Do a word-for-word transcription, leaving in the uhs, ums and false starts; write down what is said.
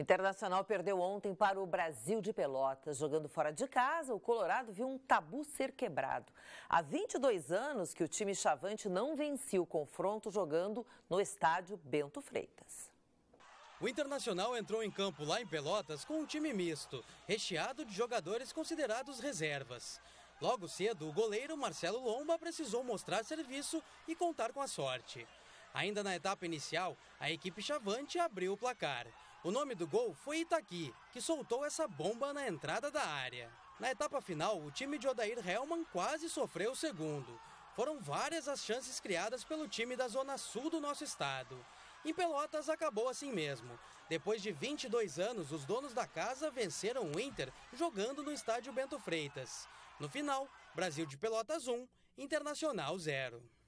Internacional perdeu ontem para o Brasil de Pelotas. Jogando fora de casa, o Colorado viu um tabu ser quebrado. Há vinte e dois anos que o time chavante não vencia o confronto jogando no estádio Bento Freitas. O Internacional entrou em campo lá em Pelotas com um time misto, recheado de jogadores considerados reservas. Logo cedo, o goleiro Marcelo Lomba precisou mostrar serviço e contar com a sorte. Ainda na etapa inicial, a equipe chavante abriu o placar. O nome do gol foi Itaqui, que soltou essa bomba na entrada da área. Na etapa final, o time de Odair Hellmann quase sofreu o segundo. Foram várias as chances criadas pelo time da zona sul do nosso estado. Em Pelotas acabou assim mesmo. Depois de vinte e dois anos, os donos da casa venceram o Inter jogando no estádio Bento Freitas. No final, Brasil de Pelotas um, Internacional zero.